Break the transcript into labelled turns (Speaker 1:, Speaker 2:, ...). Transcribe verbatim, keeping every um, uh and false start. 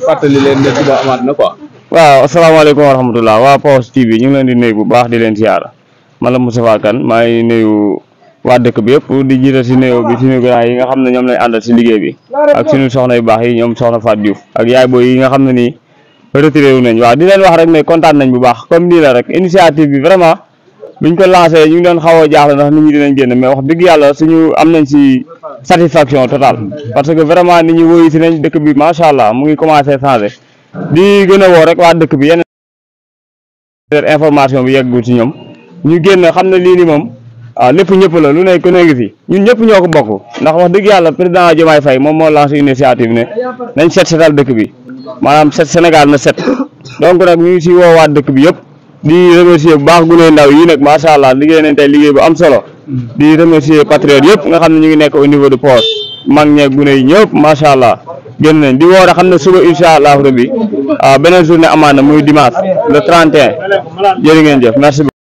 Speaker 1: fàttali leen ne suba amaat na quoi.
Speaker 2: waaw asalaamaaleykum wa rahmatulah waa Paos T V ñu ngi leen di nuyu bu baax di leen siyaara man la Moustapha Kane maa ngi nuyu waa dëkk bi yëpp di jiital si nuyoo bi suñu grand yi nga xam ne ñoom lay àndal si liggéey bi ak suñu soxna yu baax yi ñoom soxna Fatou Diouf ak yaay booy yi nga xam ne nii retiré wu nañ waaw di leen wax rek ne kontaan nañ bu baax comme nii la rek initiative bi vraiment biñ ko lancé ñu ngi doon xaw a jaaxle ndax nit ñi dinañ génn mais wax dëgg yàlla suñu am nañ si satisfaction totale parce que vraiment nit ñi woyu si nañ dëkk bi macha allah mu ngi commencé changé di gën a woo rek waa dëkk bi yenn information bi yeggul ci ñoom ñu génn xam ne lii ni moom waaw lépp ñëpp la lu ne ku ne ngi fi ñun ñëpp ñoo ko bokk ndax wax dëgg yàlla président Diomaye Faye moom moo lancé initiative ne nañ set setal dëkk bi maanaam set Sénégal na set donc nag ñu ngi si woo waa dëkk bi yëpp di remercier bu baax gune ndaw yi nag macha allah liggéey nañ tey liggéey bu am solo di remercier patriotes yëpp nga xam ne ñu ngi nekk au niveau de Paos mag ñeeg gune yi ñëpp macha allah génn nañ di woor a xam ne suba incha allah rabbi beneen journée amaana muy dimanche le trente et un jërë ngeen jëf merci.